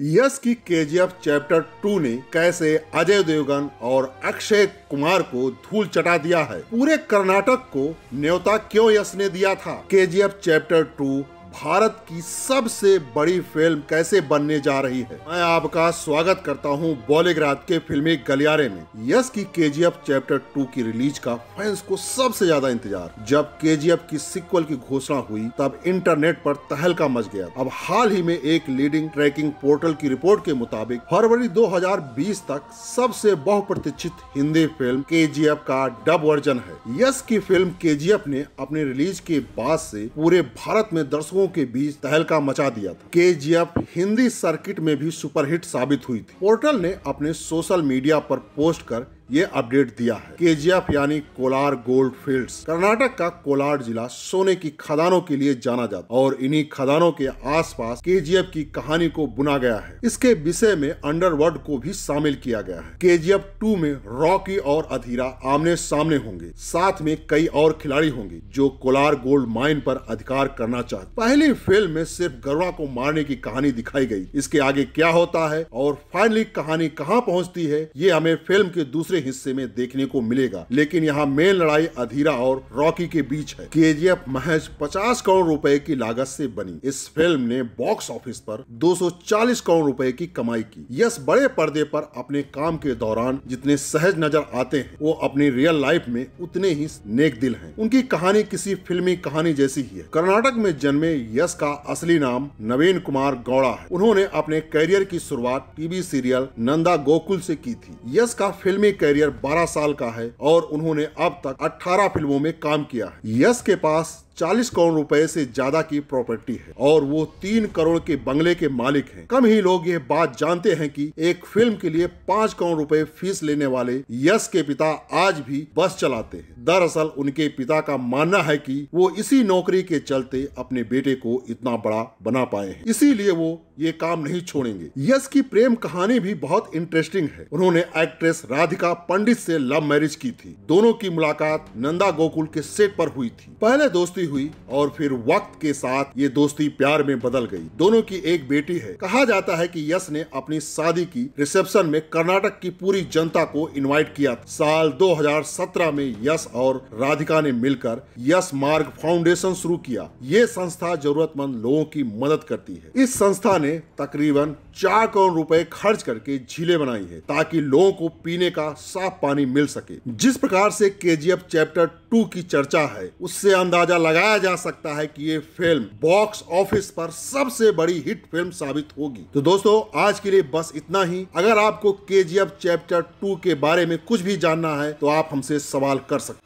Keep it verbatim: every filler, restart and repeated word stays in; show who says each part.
Speaker 1: यश की KGF chapter to ने कैसे अजय देवगन और अक्षय कुमार को धूल चटा दिया है। पूरे कर्नाटक को न्योता क्यों यश ने दिया था। केजीएफ चैप्टर टू भारत की सबसे बड़ी फिल्म कैसे बनने जा रही है। मैं आपका स्वागत करता हूं बॉलीग्राज के फिल्मी गलियारे में। यश की केजीएफ चैप्टर टू की रिलीज का फैंस को सबसे ज्यादा इंतजार। जब केजीएफ की सीक्वल की घोषणा हुई तब इंटरनेट पर तहलका मच गया। अब हाल ही में एक लीडिंग ट्रैकिंग पोर्टल की रिपोर्ट के मुताबिक फरवरी दो हज़ार बीस तक सबसे बहुप्रतीक्षित हिंदी फिल्म केजीएफ का डब वर्जन है। यश की फिल्म केजीएफ ने अपने रिलीज के बाद से पूरे भारत में दर्शकों के बीच तहलका मचा दिया था। केजीएफ हिंदी सर्किट में भी सुपरहिट साबित हुई थी। पोर्टल ने अपने सोशल मीडिया पर पोस्ट कर ये अपडेट दिया है। केजीएफ यानी कोलार गोल्ड फील्ड्स कर्नाटक का कोलार जिला सोने की खदानों के लिए जाना जाता और इन्हीं खदानों के आसपास केजीएफ की कहानी को बुना गया है। इसके विषय में अंडरवर्ल्ड को भी शामिल किया गया है। केजीएफ टू में रॉकी और अधीरा आमने सामने होंगे। साथ में कई और खिलाड़ी होंगे जो कोलार गोल्ड माइन पर अधिकार करना चाहते। पहली फिल्म में सिर्फ गरुड़ा को मारने की कहानी दिखाई गई। इसके आगे क्या होता है और फाइनली कहानी कहाँ पहुँचती है, ये हमें फिल्म के दूसरे हिस्से में देखने को मिलेगा। लेकिन यहाँ मेन लड़ाई अधीरा और रॉकी के बीच है। केजीएफ महज पचास करोड़ रुपए की लागत से बनी इस फिल्म ने बॉक्स ऑफिस पर दो सौ चालीस करोड़ रुपए की कमाई की। यश बड़े पर्दे पर अपने काम के दौरान जितने सहज नजर आते हैं वो अपनी रियल लाइफ में उतने ही नेक दिल हैं। उनकी कहानी किसी फिल्मी कहानी जैसी ही है। कर्नाटक में जन्मे यश का असली नाम नवीन कुमार गौड़ा है। उन्होंने अपने करियर की शुरुआत टीवी सीरियल नंदा गोकुल से की थी। यश का फिल्मी करियर बारह साल का है और उन्होंने अब तक अठारह फिल्मों में काम किया है। यश के पास चालीस करोड़ रुपए से ज्यादा की प्रॉपर्टी है और वो तीन करोड़ के बंगले के मालिक हैं। कम ही लोग ये बात जानते हैं कि एक फिल्म के लिए पाँच करोड़ रुपए फीस लेने वाले यश के पिता आज भी बस चलाते हैं। दरअसल उनके पिता का मानना है कि वो इसी नौकरी के चलते अपने बेटे को इतना बड़ा बना पाए हैं, इसीलिए वो ये काम नहीं छोड़ेंगे। यश की प्रेम कहानी भी बहुत इंटरेस्टिंग है। उन्होंने एक्ट्रेस राधिका पंडित से लव मैरिज की थी। दोनों की मुलाकात नंदा गोकुल के सेट पर हुई थी। पहले दोस्ती हुई और फिर वक्त के साथ ये दोस्ती प्यार में बदल गई। दोनों की एक बेटी है। कहा जाता है कि यश ने अपनी शादी की रिसेप्शन में कर्नाटक की पूरी जनता को इनवाइट किया था। साल दो हज़ार सत्रह में यश और राधिका ने मिलकर यश मार्ग फाउंडेशन शुरू किया। ये संस्था जरूरतमंद लोगों की मदद करती है। इस संस्था ने तकरीबन चार करोड़ रुपए खर्च करके झीलें बनाई है ताकि लोगों को पीने का साफ पानी मिल सके। जिस प्रकार से केजीएफ चैप्टर टू की चर्चा है उससे अंदाजा लगाया जा सकता है कि ये फिल्म बॉक्स ऑफिस पर सबसे बड़ी हिट फिल्म साबित होगी। तो दोस्तों आज के लिए बस इतना ही। अगर आपको केजीएफ चैप्टर टू के बारे में कुछ भी जानना है तो आप हमसे सवाल कर सकते हैं।